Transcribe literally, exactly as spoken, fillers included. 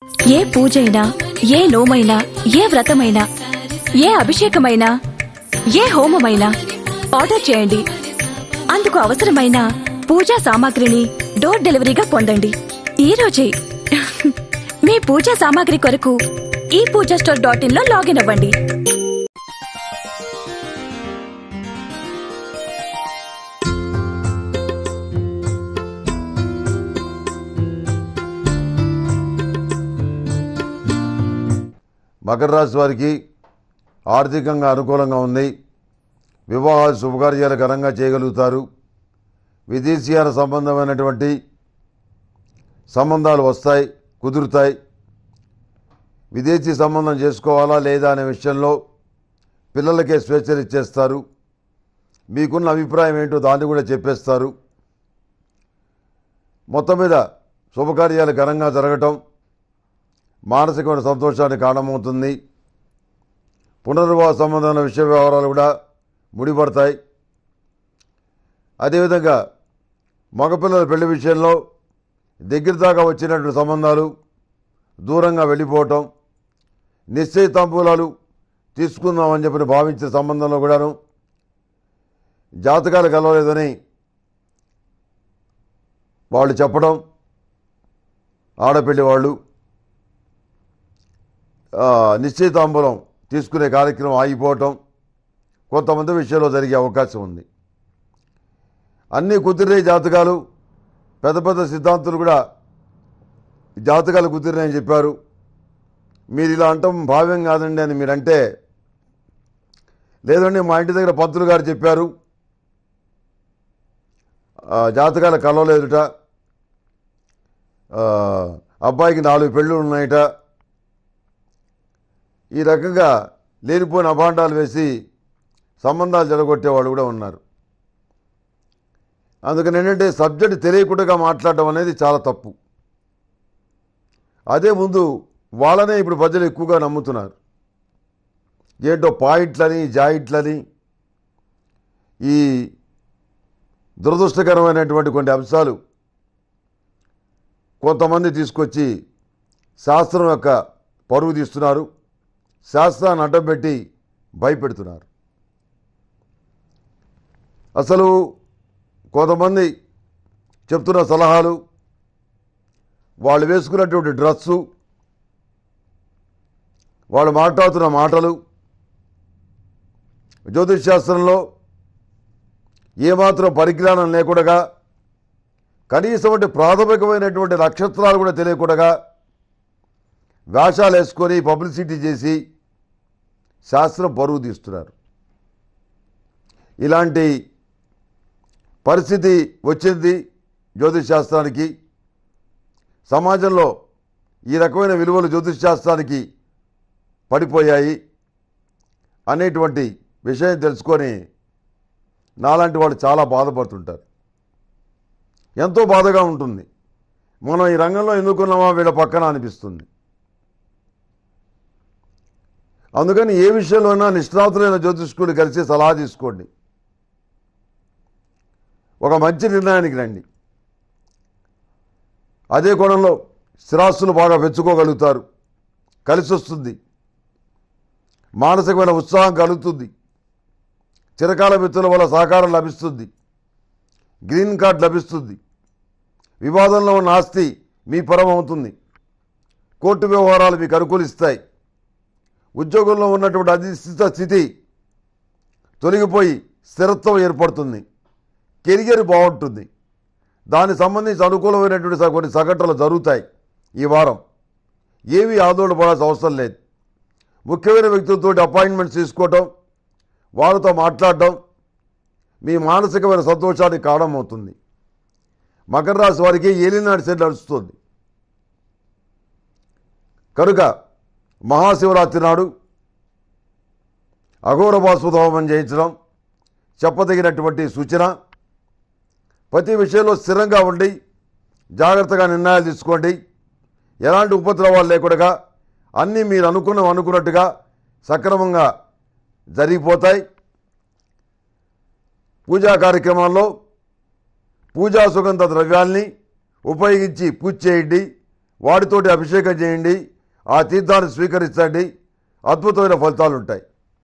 ఏ పూజైనా, ఏ నోమైనా, ఏ వ్రతమైనా, ఏ అభిషేకమైనా, ఏ హోమమైనా ఆర్డర్ చేయండి. అందుకు అవసరమైన పూజా సామాగ్రిని డోర్ డెలివరీగా పొందండి ఈ రోజే. మీ పూజా సామాగ్రి కొరకు ఈ పూజా స్టోర్ డాట్ ఇన్ లో లాగిన్ అవ్వండి. మకర రాశి వారికి ఆర్థికంగా అనుకూలంగా ఉంది. వివాహ శుభకార్యాలు ఘనంగా చేయగలుగుతారు. విదేశీయాల సంబంధమైనటువంటి సంబంధాలు వస్తాయి, కుదురుతాయి. విదేశీ సంబంధం చేసుకోవాలా లేదా అనే విషయంలో పిల్లలకే స్వేచ్ఛలు ఇచ్చేస్తారు. మీకున్న అభిప్రాయం ఏంటో దాన్ని కూడా చెప్పేస్తారు. మొత్తం మీద శుభకార్యాలు ఘనంగా జరగటం మానసికమైన సంతోషానికి కారణమవుతుంది. పునర్వివాహ సంబంధమైన విషయ వ్యవహారాలు కూడా ముడిపడతాయి. అదేవిధంగా మగపిల్లల పెళ్లి విషయంలో దగ్గర దాకా వచ్చినటువంటి సంబంధాలు దూరంగా వెళ్ళిపోవటం, నిశ్చయ తాంబూలాలు తీసుకుందామని చెప్పి భావించిన సంబంధంలో కూడాను జాతకాలు కలవలేదని వాళ్ళు చెప్పడం, ఆడపిల్లి వాళ్ళు నిశ్చయితాంబూలం తీసుకునే కార్యక్రమం ఆగిపోవటం కొంతమంది విషయంలో జరిగే అవకాశం ఉంది. అన్నీ కుదిరే జాతకాలు, పెద్ద పెద్ద సిద్ధాంతులు కూడా జాతకాలు కుదిరినాయని చెప్పారు. మీరు ఇలా అంటాం భావ్యం కాదండి అని మీరంటే, లేదండి మా ఇంటి దగ్గర పంతులు గారు చెప్పారు జాతకాలు కలవలేదుట, అబ్బాయికి నాలుగు పెళ్ళు ఉన్నాయట, ఈ రకంగా లేనిపోయిన అభాండాలు వేసి సంబంధాలు జరగొట్టేవాళ్ళు కూడా ఉన్నారు. అందుకని ఏంటంటే సబ్జెక్ట్ తెలియకుండా మాట్లాడడం అనేది చాలా తప్పు. అదే ముందు వాళ్ళనే ఇప్పుడు ప్రజలు ఎక్కువగా నమ్ముతున్నారు. ఏంటో పాయింట్లని, జాయింట్లని, ఈ దురదృష్టకరమైనటువంటి కొన్ని అంశాలు కొంతమంది తీసుకొచ్చి శాస్త్రం యొక్క పరువు తీస్తున్నారు. శాస్త్రాన్ని అడ్డం పెట్టి భయపెడుతున్నారు. అసలు కొంతమంది చెప్తున్న సలహాలు, వాళ్ళు వేసుకున్నటువంటి డ్రెస్సు, వాళ్ళు మాట్లాడుతున్న మాటలు జ్యోతిష్ శాస్త్రంలో ఏమాత్రం పరిజ్ఞానం లేకుండా, కనీసం ప్రాథమికమైనటువంటి నక్షత్రాలు కూడా తెలియకుండా వేషాలు వేసుకొని పబ్లిసిటీ చేసి శాస్త్రం పరువు తీస్తున్నారు. ఇలాంటి పరిస్థితి వచ్చింది జ్యోతిష్ శాస్త్రానికి. సమాజంలో ఈ రకమైన విలువలు జ్యోతిష్ శాస్త్రానికి పడిపోయాయి అనేటువంటి విషయం తెలుసుకొని నాలాంటి వాళ్ళు చాలా బాధపడుతుంటారు. ఎంతో బాధగా ఉంటుంది. మనం ఈ రంగంలో ఎందుకున్నామా వీళ్ళ పక్కన అనిపిస్తుంది. అందుకని ఏ విషయంలోనైనా నిష్ణాతులైన జ్యోతిష్కులు కలిసి సలహా తీసుకోండి. ఒక మంచి నిర్ణయానికి రండి. అదే కోణంలో స్థిరాస్తులు బాగా పెంచుకోగలుగుతారు, కలిసి వస్తుంది, మానసికమైన ఉత్సాహం కలుగుతుంది, చిరకాల మిత్రుల వల్ల సహకారం లభిస్తుంది, గ్రీన్ కార్డ్ లభిస్తుంది, వివాదంలో ఉన్న ఆస్తి మీ పరం అవుతుంది, కోర్టు వ్యవహారాలు మీకు అనుకూలిస్తాయి, ఉద్యోగంలో ఉన్నటువంటి అనిశ్చిత స్థితి తొలగిపోయి స్థిరత్వం ఏర్పడుతుంది, కెరియర్ బాగుంటుంది, దానికి సంబంధించి అనుకూలమైనటువంటి కొన్ని సంఘటనలు జరుగుతాయి. ఈ వారం ఏవి ఆందోళన పడాల్సిన అవసరం లేదు. ముఖ్యమైన వ్యక్తులతో అపాయింట్మెంట్స్ తీసుకోవటం, వాళ్ళతో మాట్లాడటం మీ మానసికమైన సంతోషానికి కారణమవుతుంది. మకర రాశి వారికి ఏలినాటి శని నడుస్తుంది కనుక మహాశివరాత్రి నాడు అఘోర బాస్పద హోమం చేయించడం చెప్పదగినటువంటి సూచన. ప్రతి విషయంలో స్థిరంగా ఉండి జాగ్రత్తగా నిర్ణయాలు తీసుకోండి. ఎలాంటి ఉపద్రవాలు లేకుండా అన్నీ మీరు అనుకున్న అనుకున్నట్టుగా సక్రమంగా జరిగిపోతాయి. పూజా కార్యక్రమాల్లో పూజా సుగంధ ద్రవ్యాల్ని ఉపయోగించి పూజ చేయండి. వాటితోటి అభిషేకం చేయండి. ఆ తీర్థాన్ని స్వీకరించండి. అద్భుతమైన ఫలితాలు ఉంటాయి.